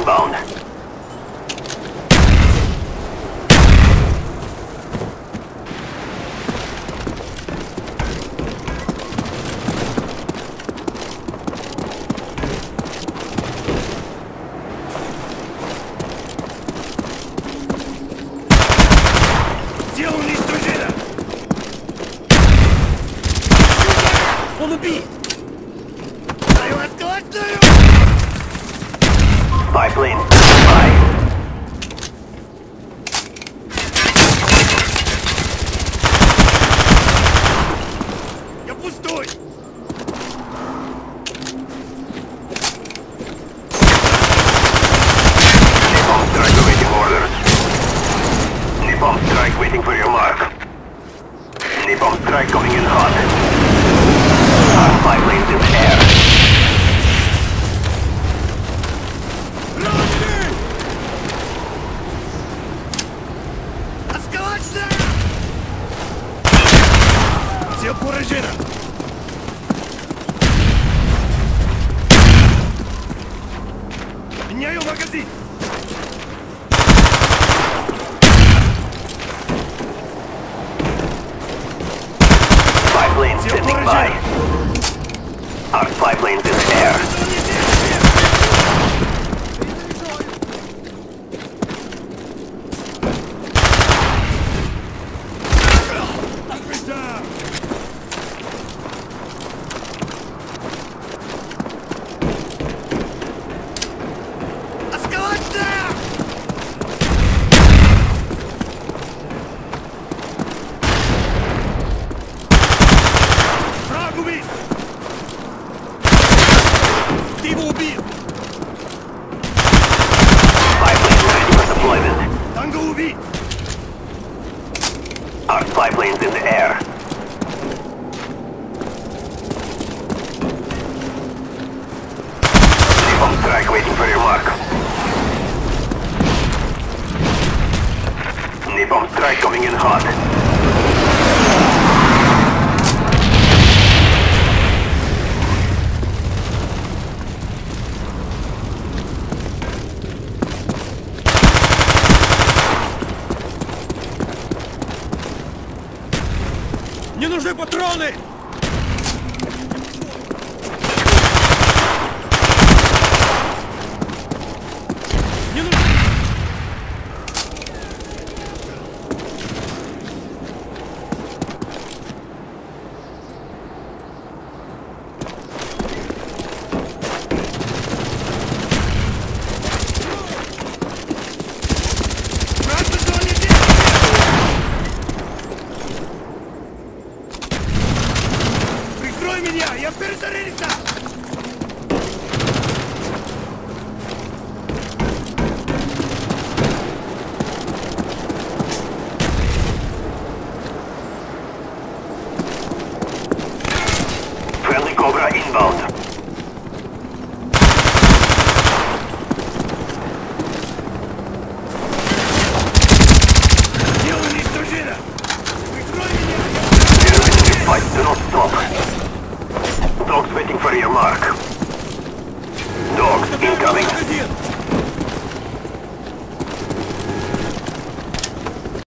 inbound. Он убит! Spy plane, spy. Я пустой! Napalm strike awaiting orders. Napalm strike waiting for your mark. Napalm strike coming in hot. Our spy planes in the air. Все поражено! Меняю магазин! Spy planes standing by. Our spy planes in the air. Ты его убил! Spy plane ready for deployment. Танго убит! Our spy planes in the air. Napalm strike waiting for your mark. Napalm strike coming in hot. Мне нужны патроны! Мне нужны... Прикрой меня! Я перезарядился! Friendly Cobra inbound. Дело уничтожено! Прикрой меня! Enemy fight, do not stop. Dogs waiting for your mark. Dogs incoming. Магазин!